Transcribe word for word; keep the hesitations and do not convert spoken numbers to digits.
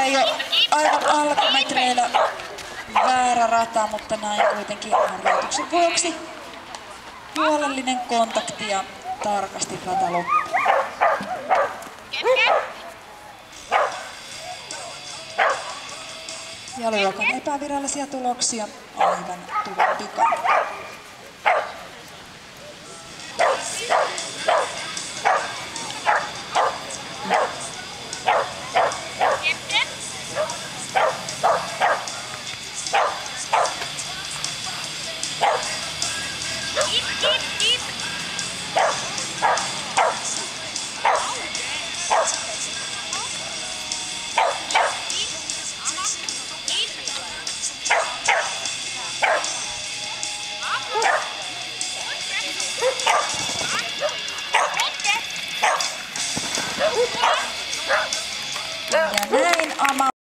ei ole aivan alkumetreillä väärä rata, mutta näin kuitenkin harjoituksen vuoksi. Huolellinen kontakti ja tarkasti rata loppuun. Ja luokan epävirallisia tuloksia aivan tuon pikan. Ja näin Ama